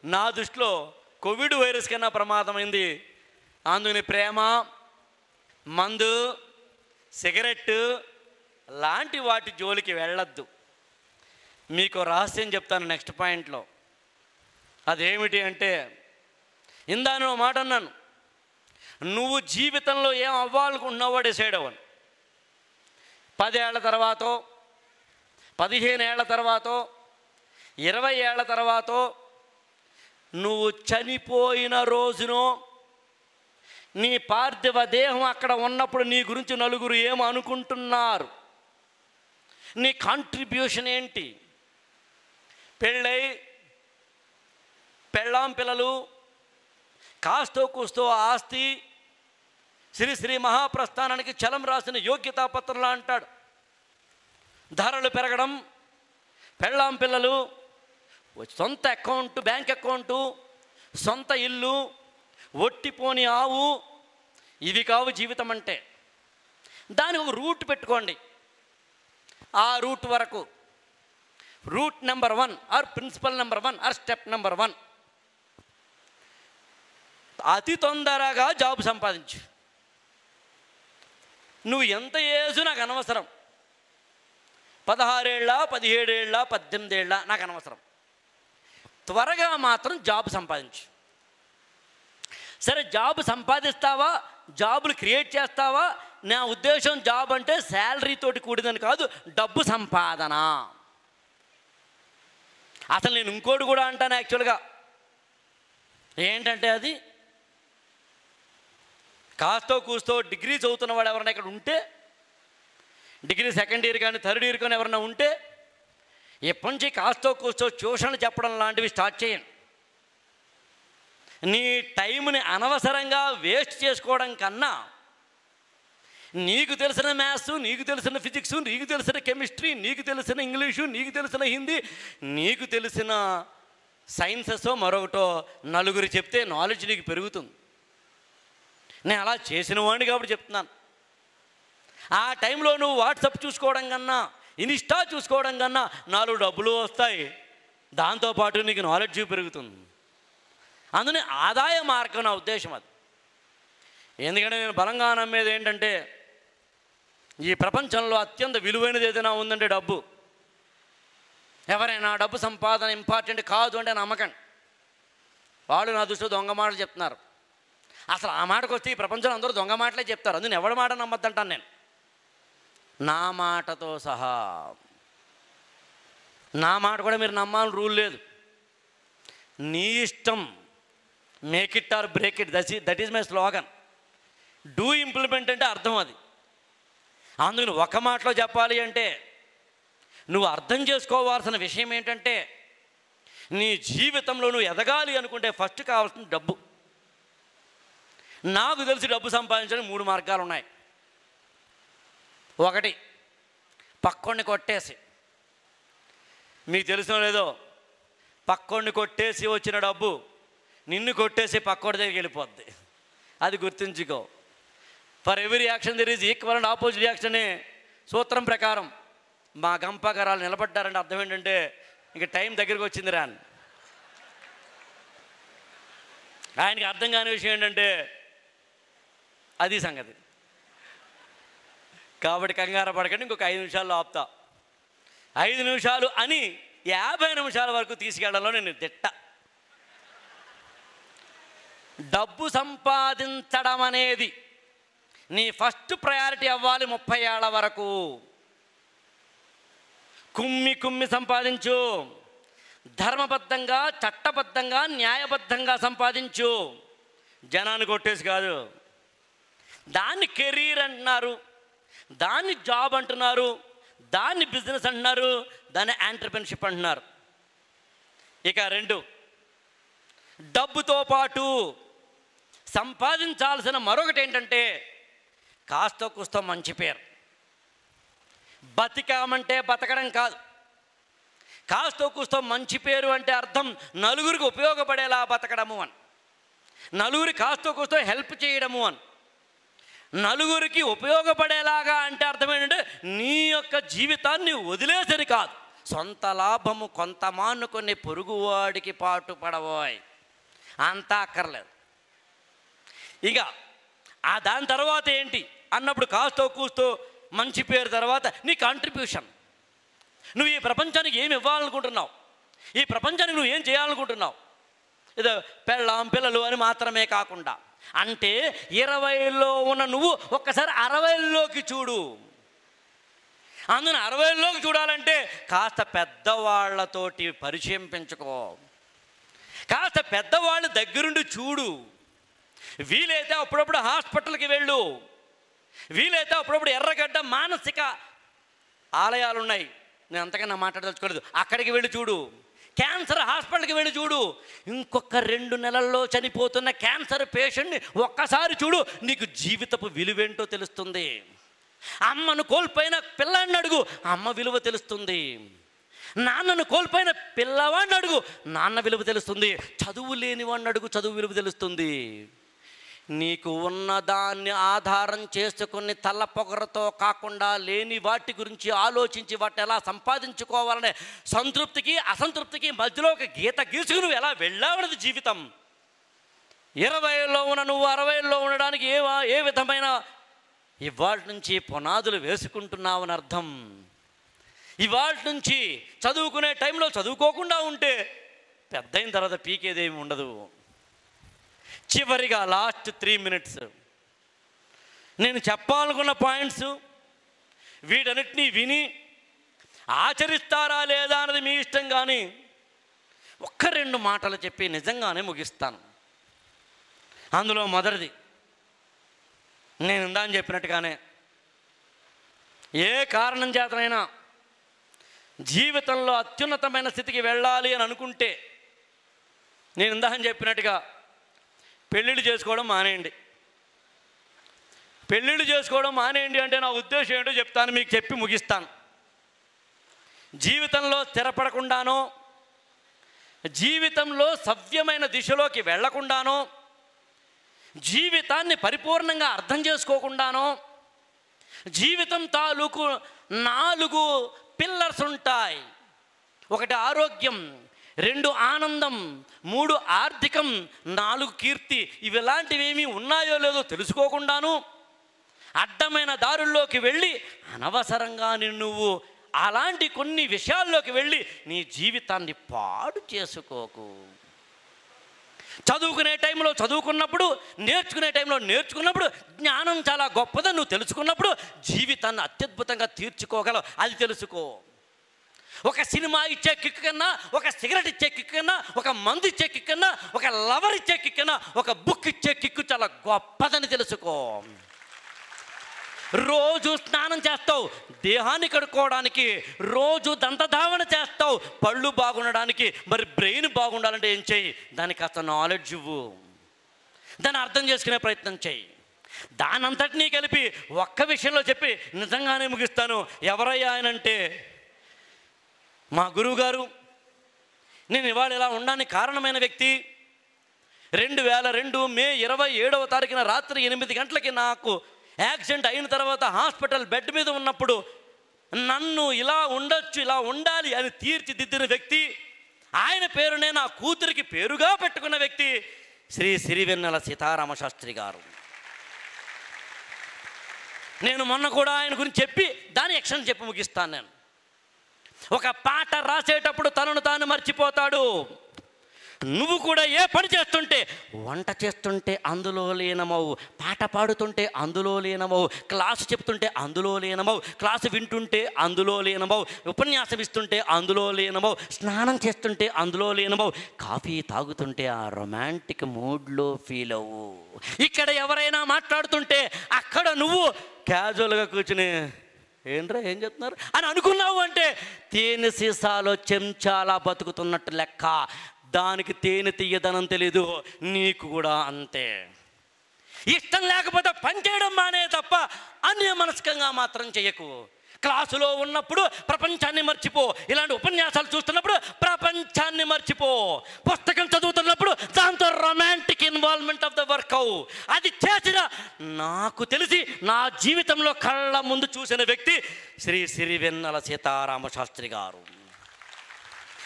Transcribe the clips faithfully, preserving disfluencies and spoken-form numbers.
నా దృష్టిలో Covid virus కన్నా ప్రమాదమైంది. అందుకని ప్రేమ, మందు, సిగరెట్టు లాంటి వాటి జోలికి వెళ్ళొద్దు. మీకు రహస్యం చెప్తాను నెక్స్ట్ పాయింట్లో. అదేమిటి అంటే, ఇందాను మాట అన్నాను, నువ్వు జీవితంలో ఏం అవ్వాలనుకుంటున్నావో డిసైడ్ అవ్వను. పదేళ్ల తర్వాతో, పదిహేను ఏళ్ల తర్వాతో, ఇరవై ఏళ్ల తర్వాతో, నువ్వు చనిపోయిన రోజునో, నీ పార్థివ దేహం అక్కడ ఉన్నప్పుడు నీ గురించి నలుగురు ఏమో అనుకుంటున్నారు, నీ కాంట్రిబ్యూషన్ ఏంటి? పెళ్ళై పెళ్ళాం పిల్లలు, కాస్తో కూస్తో ఆస్తి, శ్రీ శ్రీ మహాప్రస్థానానికి చలం రాసిన యోగ్యతాపత్రంలా అంటాడు. ధరలు పెరగడం, పెళ్ళాం పిల్లలు, సొంత అకౌంటు, బ్యాంక్ అకౌంటు, సొంత ఇల్లు, ఒట్టిపోని ఆవు, ఇవి కావు జీవితం అంటే. దానికి ఒక రూట్ పెట్టుకోండి. ఆ రూట్ వరకు, route number one or principle number one or step number one, అతి తొందరగా జాబ్ సంపాదించు. నువ్వు ఎంత ఏజు నాకు అనవసరం, పదహారేళ్ళ, పదిహేడేళ్ళ, పద్దెనిమిదేళ్ళ నాకు అనవసరం, త్వరగా మాత్రం జాబ్ సంపాదించు. సరే, జాబ్ సంపాదిస్తావా, జాబులు క్రియేట్ చేస్తావా? నా ఉద్దేశం జాబ్ అంటే శాలరీతోటి కూడిదని కాదు, డబ్బు సంపాదన. అసలు నేను ఇంకోటి కూడా అంటాను యాక్చువల్గా. ఏంటంటే, అది కాస్తో కూస్తో డిగ్రీ చదువుతున్న వాడు ఎవరైనా ఇక్కడ ఉంటే, డిగ్రీ సెకండ్ ఇయర్ కానీ థర్డ్ ఇయర్ కానీ ఎవరైనా ఉంటే, ఎప్పటి నుంచి కాస్తో కూస్తో ట్యూషన్లు చెప్పడం లాంటివి స్టార్ట్ చేయండి. నీ టైంని అనవసరంగా వేస్ట్ చేసుకోవడం కన్నా, నీకు తెలిసిన మ్యాథ్స్, నీకు తెలిసిన ఫిజిక్స్, నీకు తెలిసిన కెమిస్ట్రీ, నీకు తెలిసిన ఇంగ్లీషు, నీకు తెలిసిన హిందీ, నీకు తెలిసిన సైన్సెస్ మరొకటో నలుగురు చెప్తే నాలెడ్జ్ నీకు పెరుగుతుంది. నేను అలా చేసిన వాడిని కాబట్టి చెప్తున్నాను. ఆ టైంలో నువ్వు వాట్సాప్ చూసుకోవడం కన్నా, ఇన్స్టా చూసుకోవడం కన్నా నాలుగు డబ్బులు వస్తాయి, దాంతోపాటు నీకు నాలెడ్జ్ పెరుగుతుంది. అందుకని ఆదాయ మార్గం నా ఉద్దేశం అది. ఎందుకంటే నేను బలంగా నమ్మేది ఏంటంటే, ఈ ప్రపంచంలో అత్యంత విలువైనది ఏదైనా ఉందంటే డబ్బు. ఎవరైనా డబ్బు సంపాదన ఇంపార్టెంట్ కాదు అంటే నమ్మకండి, వాళ్ళు నా దృష్టిలో దొంగ మాటలు చెప్తున్నారు. అసలు ఆ మాటకు వస్తే ఈ ప్రపంచంలో అందరూ దొంగ మాటలే చెప్తారు. అందుకని ఎవరి మాట నమ్మద్దంటాను నేను, నా మాటతో సహా. నా మాట కూడా మీరు నమ్మాలని రూల్ లేదు, నీ ఇష్టం. Make it or break it, that that is my slogan. Do implement అంటే అర్థం అది. అందుకని ఒక మాటలో చెప్పాలి అంటే, నువ్వు అర్థం చేసుకోవాల్సిన విషయం ఏంటంటే, నీ జీవితంలో నువ్వు ఎదగాలి అనుకుంటే ఫస్ట్ కావాల్సిన డబ్బు. నాకు తెలిసి డబ్బు సంపాదించడానికి మూడు మార్గాలు ఉన్నాయి. ఒకటి, పక్కోడిని కొట్టేసి. మీకు తెలిసిన లేదో, పక్కోడిని కొట్టేసి వచ్చిన డబ్బు నిన్ను కొట్టేసి పక్కోడి దగ్గరికి వెళ్ళిపోద్ది. అది గుర్తుంచుకో. For every action there is equal and opposite action అనే సూత్రం ప్రకారం మా గంపగారాలు నిలబడ్డారంటే అర్థం ఏంటంటే, ఇంక టైం దగ్గరికి వచ్చింది రా అని. ఆయనకి అర్థం కాని విషయం ఏంటంటే అది సంగతి. కాబట్టి కంగారు పడకండి, ఇంకొక ఐదు నిమిషాల్లో ఆపుతా. ఐదు నిమిషాలు అని యాభై నిమిషాల వరకు తీసుకెళ్లడంలో నేను దిట్ట. డబ్బు సంపాదించడం అనేది నీ ఫస్ట్ ప్రయారిటీ అవ్వాలి. ముప్పై ఏళ్ల వరకు కుమ్మి కుమ్మి సంపాదించు, ధర్మబద్ధంగా, చట్టబద్ధంగా, న్యాయబద్ధంగా సంపాదించు. జనాన్ని కొట్టేసి కాదు. దాన్ని కెరీర్ అంటున్నారు, దాన్ని జాబ్ అంటున్నారు, దాన్ని బిజినెస్ అంటున్నారు, దాన్ని ఎంటర్‌ప్రెన్యూర్‌షిప్ అంటున్నారు. ఇక రెండు, డబ్బుతో పాటు సంపాదించాల్సిన మరొకటి ఏంటంటే కాస్తో కూస్తో మంచి పేరు. బతికామంటే బతకడం కాదు, కాస్తో కూస్తో మంచి పేరు అంటే అర్థం నలుగురికి ఉపయోగపడేలా బతకడము అని, నలుగురి కాస్తో కూస్తో హెల్ప్ చేయడము అని. నలుగురికి ఉపయోగపడేలాగా అంటే అర్థం ఏంటంటే నీ యొక్క జీవితాన్ని వదిలేసరి కాదు, సొంత లాభము కొంత మానుకొని పొరుగువాడికి పాటు పడబోయ్, అంతా అక్కర్లేదు. ఇక ఆ దాని తర్వాత ఏంటి అన్నప్పుడు కాస్తో కూస్తో మంచి పేరు తర్వాత నీ కాంట్రిబ్యూషన్. నువ్వు ఈ ప్రపంచానికి ఏమి ఇవ్వాలనుకుంటున్నావు, ఈ ప్రపంచానికి నువ్వు ఏం చేయాలనుకుంటున్నావు, ఏదో పెళ్ళాం పిల్లలు అని మాత్రమే కాకుండా, అంటే ఇరవైలో ఉన్న నువ్వు ఒక్కసారి అరవైలోకి చూడు. అందున అరవైలోకి చూడాలంటే కాస్త పెద్దవాళ్లతోటి పరిచయం పెంచుకో, కాస్త పెద్దవాళ్ళు దగ్గరుండి చూడు. వీలైతే అప్పుడప్పుడు హాస్పిటల్కి వెళ్ళు, వీలైతే అప్పుడప్పుడు ఎర్రగడ్డ మానసిక ఆలయాలు ఉన్నాయి, నేను అంతకన్నా మాట్లాడదలుచుకోలేదు, అక్కడికి వెళ్ళి చూడు. క్యాన్సర్ హాస్పిటల్కి వెళ్ళి చూడు. ఇంకొక రెండు నెలల్లో చనిపోతున్న క్యాన్సర్ పేషెంట్ని ఒక్కసారి చూడు, నీకు జీవితపు విలువేంటో తెలుస్తుంది. అమ్మను కోల్పోయిన పిల్లాన్ని అడుగు, అమ్మ విలువ తెలుస్తుంది. నాన్నను కోల్పోయిన పిల్లవాడిని అడుగు, నాన్న విలువ తెలుస్తుంది. చదువు లేని వాడిని అడుగు, చదువు విలువ తెలుస్తుంది. నీకు ఉన్నదాన్ని ఆధారం చేసుకుని తల పొగరతో కాకుండా లేని వాటి గురించి ఆలోచించి వాటిని ఎలా సంపాదించుకోవాలనే సంతృప్తికి అసంతృప్తికి మధ్యలో ఒక గీత గీసుకు నువ్వు ఎలా వెళ్ళావన్నది జీవితం. ఇరవైలో ఉన్న నువ్వు అరవైలో ఉండడానికి ఏ ఏ విధమైన ఇవాళ నుంచి పునాదులు వేసుకుంటున్నావని అర్థం. ఇవాళ నుంచి చదువుకునే టైంలో చదువుకోకుండా ఉంటే పెద్దయిన తర్వాత పీకేదేమి ఉండదు. చివరిగా లాస్ట్ త్రీ మినిట్స్ నేను చెప్పాలనుకున్న పాయింట్స్ వీటన్నిటినీ విని ఆచరిస్తారా లేదా అన్నది మీ ఇష్టం, కానీ ఒక్క రెండు మాటలు చెప్పి నిజంగానే ముగిస్తాను. అందులో మొదటిది, నేను ఇందాక చెప్పినట్టుగానే ఏ కారణం చేతనైనా జీవితంలో అత్యున్నతమైన స్థితికి వెళ్ళాలి అని అనుకుంటే నేను ఇందాక చెప్పినట్టుగా పెళ్ళిళ్ళు చేసుకోవడం మానేయండి. పెళ్ళిళ్ళు చేసుకోవడం మానేయండి అంటే నా ఉద్దేశం ఏంటో చెప్తాను, మీకు చెప్పి ముగిస్తాను. జీవితంలో స్థిరపడకుండానో, జీవితంలో సవ్యమైన దిశలోకి వెళ్లకుండానో, జీవితాన్ని పరిపూర్ణంగా అర్థం చేసుకోకుండానో, జీవితం తాలూకు నాలుగు పిల్లర్స్ ఉంటాయి. ఒకటి ఆరోగ్యం, రెండు ఆనందం, మూడు ఆర్థికం, నాలుగు కీర్తి. ఇవి ఇలాంటివేమీ ఉన్నాయో లేదో తెలుసుకోకుండాను అడ్డమైన దారుల్లోకి వెళ్ళి అనవసరంగా నువ్వు అలాంటి కొన్ని విషయాల్లోకి వెళ్ళి నీ జీవితాన్ని పాడు చేసుకోకు. చదువుకునే టైంలో చదువుకున్నప్పుడు, నేర్చుకునే టైంలో నేర్చుకున్నప్పుడు, జ్ఞానం చాలా గొప్పదని నువ్వు తెలుసుకున్నప్పుడు జీవితాన్ని అత్యద్భుతంగా తీర్చుకోగలవు, అది తెలుసుకో. ఒక సినిమా ఇచ్చే కిక్ కన్నా, ఒక సిగరెట్ ఇచ్చే కిక్ కన్నా, ఒక మందు ఇచ్చే కిక్ కన్నా, ఒక లవర్ ఇచ్చే కిక్ కన్నా ఒక బుక్ ఇచ్చే కిక్ చాలా గొప్పదని తెలుసుకో. రోజు స్నానం చేస్తావు దేహాన్ని కడుక్కోవడానికి, రోజు దంతధావన చేస్తావు పళ్ళు బాగుండడానికి. మరి బ్రెయిన్ బాగుండాలంటే ఏం చెయ్యి? దానికి కాస్త నాలెడ్జ్ ఇవ్వు, దాన్ని అర్థం చేసుకునే ప్రయత్నం చెయ్యి. దానంతటినీ కలిపి ఒక్క విషయంలో చెప్పి నిజంగానే ముగిస్తాను. ఎవరయ్యా ఆయనంటే మా గురువు గారు. నేను ఇవాళ ఇలా ఉండడానికి కారణమైన వ్యక్తి. రెండు వేల రెండు మే ఇరవై ఏడవ తారీఖున రాత్రి ఎనిమిది గంటలకి నాకు యాక్సిడెంట్ అయిన తర్వాత హాస్పిటల్ బెడ్ మీద ఉన్నప్పుడు నన్ను ఇలా ఉండొచ్చు, ఇలా ఉండాలి అని తీర్చిదిద్దిన వ్యక్తి. ఆయన పేరునే నా కూతురికి పేరుగా పెట్టుకున్న వ్యక్తి శ్రీ సిరివెన్నెల సీతారామ శాస్త్రి గారు. నేను మొన్న కూడా ఆయన గురించి చెప్పి దాని యాక్షన్ చెప్పి ముగిస్తాను. నేను ఒక పాట రాసేటప్పుడు తనను తాను మర్చిపోతాడు. నువ్వు కూడా ఏ పని చేస్తుంటే, వంట చేస్తుంటే అందులో లీనమవు, పాట పాడుతుంటే అందులో లీనమవు, క్లాసు చెప్తుంటే అందులో లీనమవు, క్లాసు వింటుంటే అందులో లీనమవు, ఉపన్యాసం ఇస్తుంటే అందులో లీనమవు, స్నానం చేస్తుంటే అందులో లీనమవు, కాఫీ తాగుతుంటే ఆ రొమాంటిక్ మూడ్లో ఫీల్ అవ్వు. ఇక్కడ ఎవరైనా మాట్లాడుతుంటే అక్కడ నువ్వు క్యాజువల్గా కూర్చుని ఏంట్రా ఏం చెప్తున్నారు అని అనుకున్నావు అంటే తేనె సీసాలో చెంచాలా బతుకుతున్నట్టు లెక్క. దానికి తేనె తీయదనం తెలీదు, నీకు కూడా అంతే. ఇష్టం లేకపోతే పని చేయడం మానే తప్ప అన్యమనస్కంగా మాత్రం చేయకు. క్లాసులో ఉన్నప్పుడు ప్రపంచాన్ని మర్చిపో, ఇలాంటి ఉపన్యాసాలు చూస్తున్నప్పుడు ప్రపంచాన్ని మర్చిపో, పుస్తకం చదువుతున్నప్పుడు దాంతో romantic involvement of the work అవు. అది చేసిన నాకు తెలిసి నా జీవితంలో కళ్ళ ముందు చూసిన వ్యక్తి శ్రీ సిరివెన్నెల సీతారామ శాస్త్రి గారు.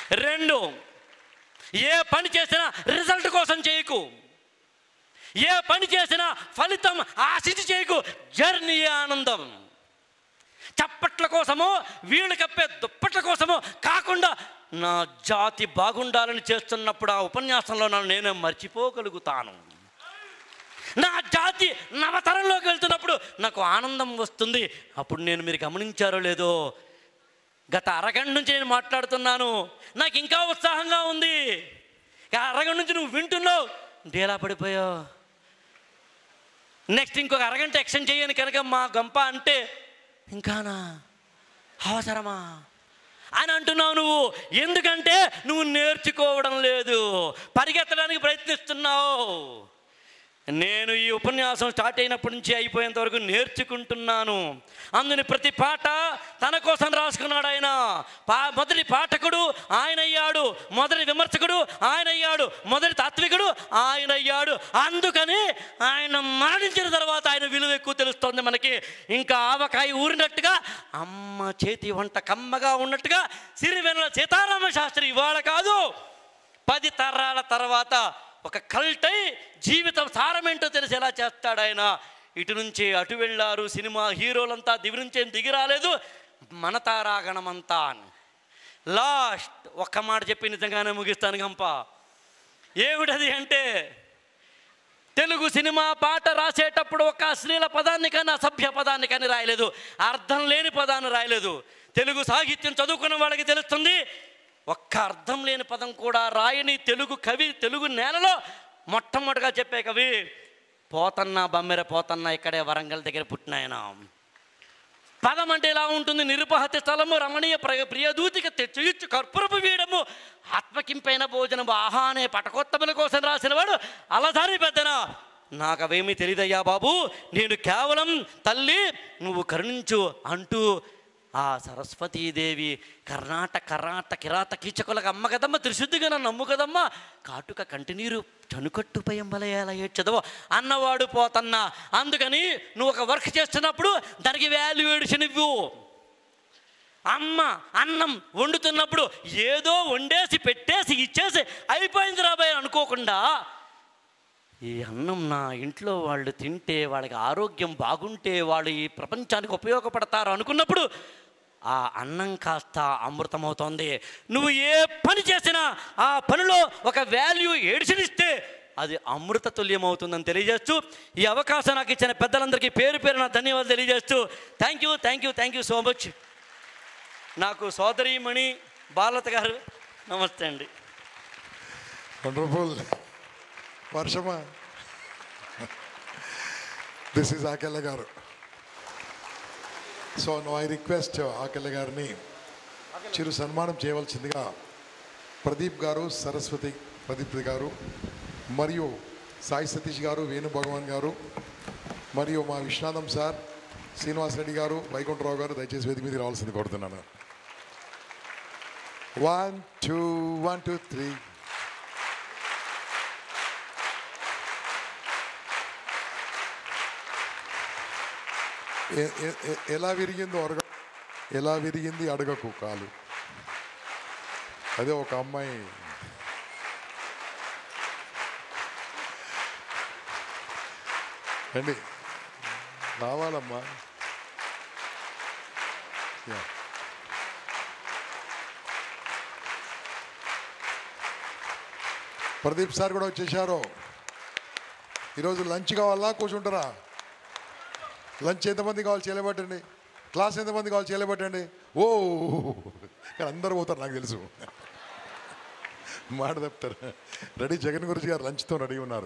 రెండు, ఏ పని చేసినా రిజల్ట్ కోసం చేయకు. ఏ పని చేసినా ఫలితం ఆశించి చేయకు. జర్నీ ఆనందం. చప్పట్ల కోసమో వీళ్ళు కప్పే దుప్పట్ల కోసమో కాకుండా నా జాతి బాగుండాలని చేస్తున్నప్పుడు ఆ ఉపన్యాసంలో నన్ను నేనే మర్చిపోగలుగుతాను. నా జాతి నవతరంలోకి వెళ్తున్నప్పుడు నాకు ఆనందం వస్తుంది. అప్పుడు నేను, మీరు గమనించారో లేదో, గత అరగంట నుంచి నేను మాట్లాడుతున్నాను, నాకు ఇంకా ఉత్సాహంగా ఉంది. అరగంట నుంచి నువ్వు వింటున్నావు, డేలా పడిపోయావు. నెక్స్ట్ ఇంకొక అరగంట ఎక్స్టెండ్ చేయని కనుక మా గంప అంటే ఇంకానా అవసరమా అని అంటున్నావు నువ్వు. ఎందుకంటే నువ్వు నేర్చుకోవడం లేదు, పరిగెత్తడానికి ప్రయత్నిస్తున్నావు. నేను ఈ ఉపన్యాసం స్టార్ట్ అయినప్పటి నుంచి అయిపోయేంత వరకు నేర్చుకుంటున్నాను. అందుని ప్రతి పాట తన కోసం రాసుకున్నాడు ఆయన. పా మొదటి పాఠకుడు ఆయన అయ్యాడు, మొదటి విమర్శకుడు ఆయన అయ్యాడు, మొదటి తాత్వికుడు ఆయన అయ్యాడు. అందుకని ఆయన మరణించిన తర్వాత ఆయన విలువ ఎక్కువ తెలుస్తుంది మనకి. ఇంకా ఆవకాయ ఊరినట్టుగా, అమ్మ చేతి వంట కమ్మగా ఉన్నట్టుగా సిరివెన్నెల సీతారామ శాస్త్రి ఇవాళ కాదు, పది తరాల తర్వాత ఒక కల్టై జీవితం సారమేంటో తెలిసి ఎలా చేస్తాడు ఆయన. ఇటు నుంచి అటు వెళ్ళారు సినిమా హీరోలంతా, దివి నుంచి ఏం దిగి రాలేదు, మన తారాగణమంతా. లాస్ట్ ఒక్క మాట చెప్పి నిజంగానే ముగిస్తాను గంప. ఏమిటది అంటే, తెలుగు సినిమా పాట రాసేటప్పుడు ఒక అశ్లీల పదాన్ని కానీ అసభ్య పదాన్ని కానీ రాయలేదు, అర్థం లేని పదాన్ని రాయలేదు. తెలుగు సాహిత్యం చదువుకున్న వాళ్ళకి తెలుస్తుంది, ఒక్క అర్థం లేని పదం కూడా రాయని తెలుగు కవి, తెలుగు నేలలో మొట్టమొదటిగా చెప్పే కవి పోతన్న, బమ్మెర పోతన్న, ఇక్కడే వరంగల్ దగ్గర పుట్టినాయన. పదం అంటే ఎలా ఉంటుంది? నిరుపహతి స్థలము, రమణీయ ప్ర ప్రియదూతిక తెచ్చుయిచ్చు కర్పూరపు వీడము, ఆత్మకింపైన భోజనము, ఆహా అనే పటకోత్తముల కోసం రాసిన వాడు అలసాని పెద్దన. నాకు అవేమీ తెలియదయ్యా బాబు, నేను కేవలం తల్లి నువ్వు కరుణించు అంటూ ఆ సరస్వతీదేవి కర్ణాట కర్ణాట కిరాత కీచకులకు అమ్మ కదమ్మ, త్రిశుద్ధిగా నన్ను నమ్ము కదమ్మ, కాటుక కంటినీరు చనుకట్టుపై ఎంబలయాల ఏడ్చదవో అన్నవాడు పోతన్నా. అందుకని నువ్వు ఒక వర్క్ చేస్తున్నప్పుడు దానికి వాల్యుయేషన్ ఇవ్వు. అమ్మ అన్నం వండుతున్నప్పుడు ఏదో వండేసి పెట్టేసి ఇచ్చేసి అయిపోయింది రాబాయ్ అనుకోకుండా, ఈ అన్నం నా ఇంట్లో వాళ్ళు తింటే వాళ్ళకి ఆరోగ్యం బాగుంటే వాళ్ళు ఈ ప్రపంచానికి ఉపయోగపడతారు అనుకున్నప్పుడు ఆ అన్నం కాస్త అమృతమవుతోంది. నువ్వు ఏ పని చేసినా ఆ పనిలో ఒక వాల్యూ ఎడిషన్ ఇస్తే అది అమృత తుల్యం అవుతుందని తెలియజేస్తూ, ఈ అవకాశం నాకు ఇచ్చిన పెద్దలందరికీ పేరు పేరు నా ధన్యవాదాలు తెలియజేస్తూ, thank you thank you thank you so much. నాకు సోదరీమణి బాలత గారు నమస్తే అండి. వండర్ఫుల్. వర్షమా, this is Akella garu. So no I request Akella గారిని చిరు సన్మానం చేయవలసిందిగా ప్రదీప్ గారు, సరస్వతి ప్రదీప్ గారు, మరియు సాయి సతీష్ గారు, వేణు భగవాన్ గారు, మరియు మా విశ్వనాథం సార్, శ్రీనివాస్ రెడ్డి గారు, వైకుంఠరావు గారు దయచేసి వేదిక మీద రావాల్సింది కోరుతున్నాను. One two one two three. ఎలా విరిగిందో అడగ ఎలా విరిగింది అడగకు కాలు. అదే ఒక అమ్మాయి అండి రావాలమ్మా. ప్రదీప్ సార్ కూడా వచ్చేసారు. ఈరోజు లంచ్ కావాలా కూర్చుంటారా? లంచ్ ఎంతమంది కావాలి చేయలేబట్టండి, క్లాస్ ఎంతమంది కావాలి చేయలేబట్టండి. ఓ కానీ అందరూ పోతారు నాకు తెలుసు, మాట చెప్తారు. రెడీ జగన్ గురించి గారు లంచ్తో రెడీ ఉన్నారు.